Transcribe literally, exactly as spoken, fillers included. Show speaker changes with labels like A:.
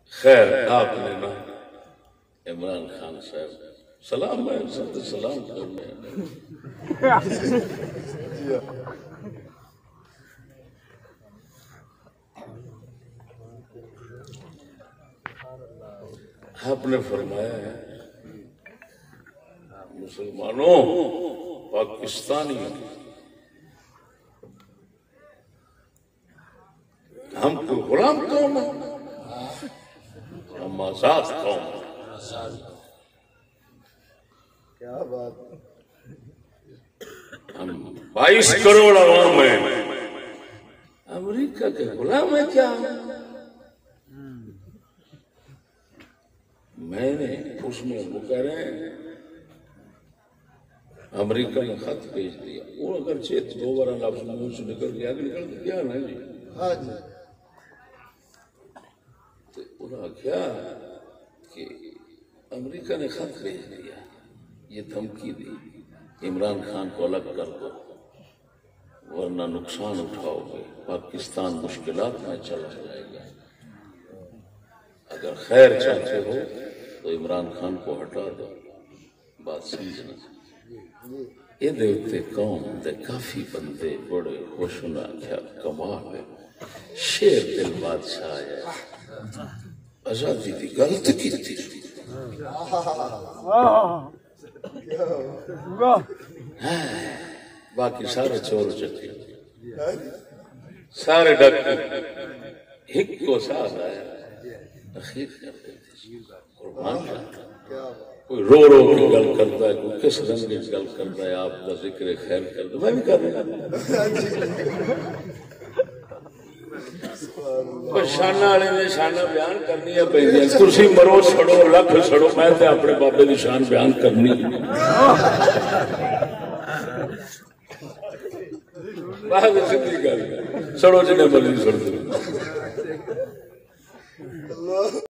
A: خیر آپ نے نا عمران خان صاحب سلام میں سب سلام کرنے آپ نے فرمایا ہے مسلمانوں پاکستانی ہم کو غلام قوم ہیں، ہم آزاد قوم ہیں۔
B: کیا بات،
A: ہم بائیس کروڑ عوام ہیں، امریکہ کے غلام ہے کیا؟ میں نے اس میں وہ کہہ رہے ہیں امریکہ نے خط بھیج دیا، وہ اگر چیت دو بارہ لفظ منہ سے نکل گیا نکل گیا نا جی،
B: ہاں جی،
A: تو انہوں نے کیا کہ امریکہ نے خط بھیج دیا، یہ دھمکی دی عمران خان کو الگ کر دو ورنہ نقصان اٹھاؤ گے، پاکستان مشکلات میں چلا جائے گا، اگر خیر چاہتے ہو تو عمران خان کو ہٹا دو۔ بات سمجھنا یہ دیوتے قوم دے کافی بندے بڑے خوش ہونا کیا کمال ہے، شیر دل بادشاہ ہے، آزادی دی غلط کی تھی باقی سارے چور چکے سارے ڈاکٹر ایک کو ساتھ آیا اخیر کر دیتے قربان جاتا، کوئی رو رو کی گل کرتا ہے، کوئی کس رنگ کی گل کرتا ہے، آپ کا ذکر خیر کر دو، میں بھی کر رہا ہوں۔ شانہ والے نے شانہ بیان کرنی ہے پہ تسی مرو سڑو لکھ سڑو، میں تے اپنے بابے دی شان بیان کرنی بات سیدھی گل سڑو جنے مرضی سڑ دو۔